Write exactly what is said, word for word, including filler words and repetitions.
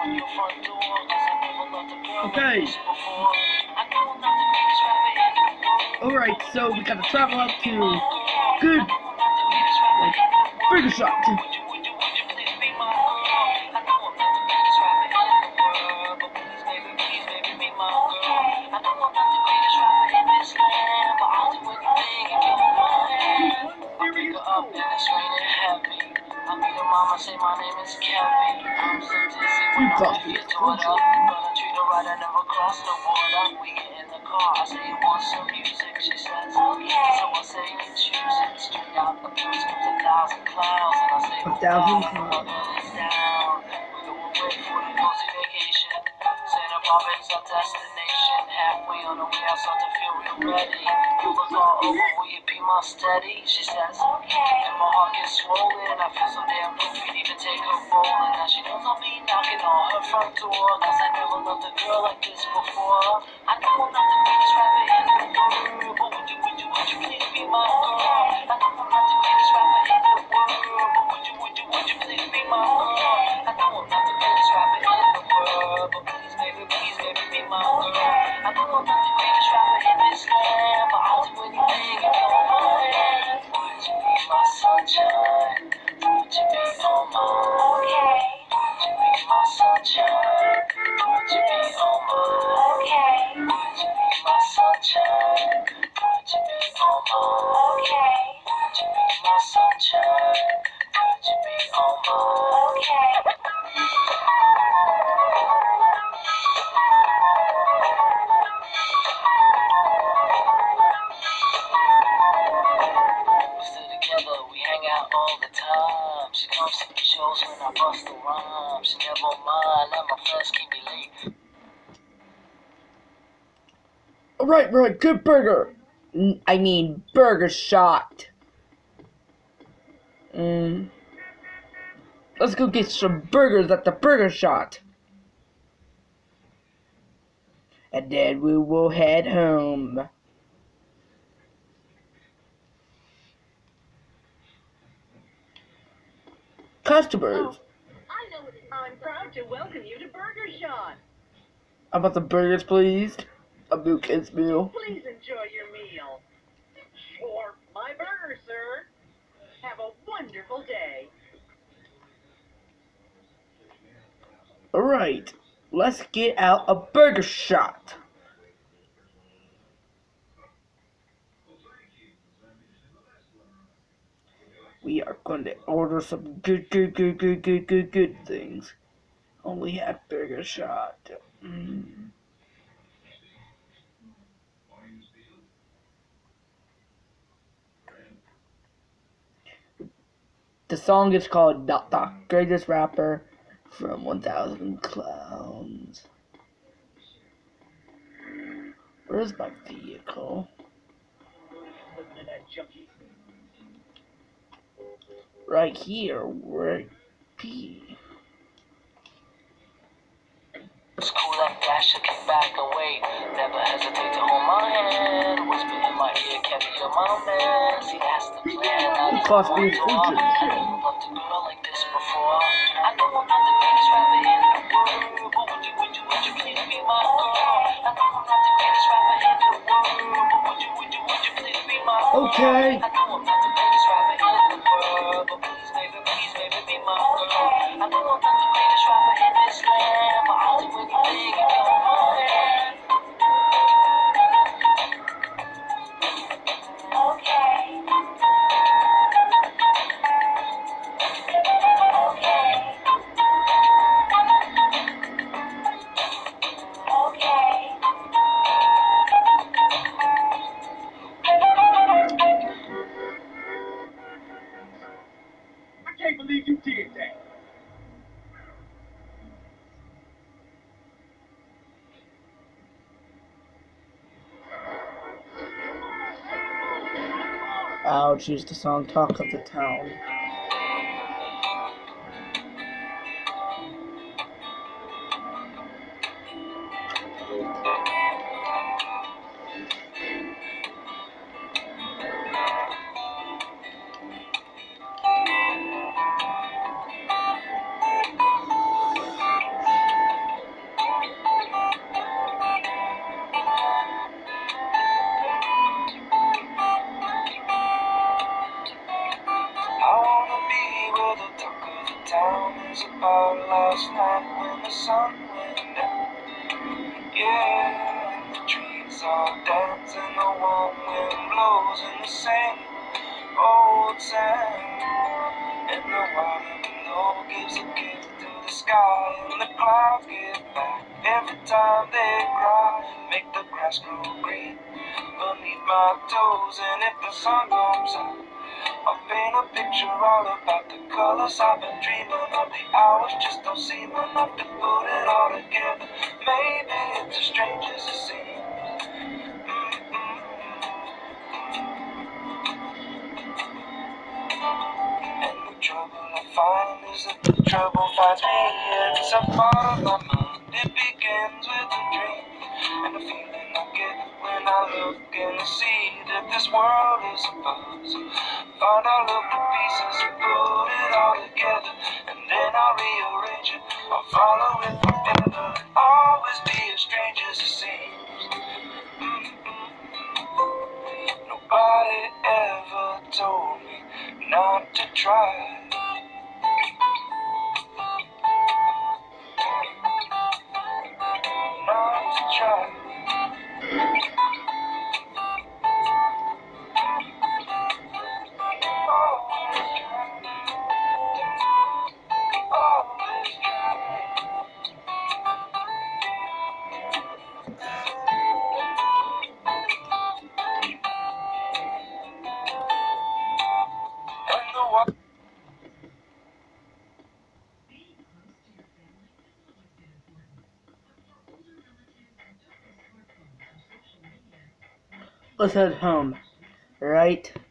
Okay. Alright, so we gotta travel up to good, like, burger shot. Mama say my name is Kevin. I'm so dizzy when I crossed get the to it up. But I treat her right, I never cross the border. We get in the car, I say you want some music. She says okay, so I say you choose it. String out the blues comes a thousand clouds, and I say A thousand my clouds. girl is down. We go away for a cozy vacation. Santa Barbara's our destination. Halfway on the way, I start to feel real ready. You look all over, will you be my steady? She says okay, and my heart gets swollen. I feel so damn goofy, even take her bowling. Now she knows I'll be knocking on her front door, cause I never loved a girl like this before. I know I'm not the greatest rapper in the world, but would you, would you, would you please be my girl? I know I'm not the greatest rapper in the world, but would you, would you, would you please be my girl? I know I'm not the greatest rapper in the world, but please, baby, please, baby, be my girl. I know I'm not the greatest rapper in this land, but I'll do anything if you're mine. Would you be my sunshine? Would you be all mine? Okay. Would you be my sunshine? Would you be all mine? Okay. Would you be my sunshine? Would you be all mine? Okay. Would you be my sunshine? Would you be all mine? Okay. We hang out all the time. She comes to the shows when I bust the rhyme. She never mind, let my friends keep me late. Alright, right, good burger. N I mean, burger shot. Mm. Let's go get some burgers at the burger shot. And then we will head home. Customers. I know it. I'm proud to welcome you to Burger Shot. How about the burgers, please? A blue kids meal. Please enjoy your meal. Sure, my burger, sir. Have a wonderful day. Alright, let's get out a burger shot. We are going to order some good, good, good, good, good, good, good things. Only have burger shot. Mm. The song is called The, the Greatest Rapper from one thousand Clowns. Where's my vehicle? Right here, right P. It's cool like that, should kick back and wait. Never hesitate to hold my hand. Whisper in my ear, Kevin, you're my man. See, that's the plan. It cost me a fortune. I never loved a girl like this before. I know I'm not the greatest rapper in the world, but would you, would you, would you please be my girl? I know I'm not the greatest rapper in the world, but would you, would you, would you please be my girl? Okay. I know I'm not the greatest rapper in the world, but please, baby, please, baby, be my girl. I know I'm not the greatest rapper in this land, but I'll do anything if you're mine. Okay. I can't believe you did that. I'll choose the song Talk of the Town. last night when the sun went down. Yeah, and the trees are dancing, the warm wind blows in the same old sound. And the water below gives a gift to the sky, and the clouds give back every time they cry. Make the grass grow green beneath my toes, and if the sun comes out, I'll paint a picture all about the colors I've been dreaming of. The hours just don't seem enough to put it all together. Maybe it's as strange as it seems. Mm-mm. And the trouble I find is that the trouble finds me. It's a part of my mind. It begins with a dream, and the feeling I get when I look and see that this world is a puzzle. Find all of the pieces and put it all together, and then I'll rearrange it. I'll follow it forever. Always be as strange as it seems. Mm-mm. Nobody ever told me not to try. Not to try. And the wa- Let's head home, right?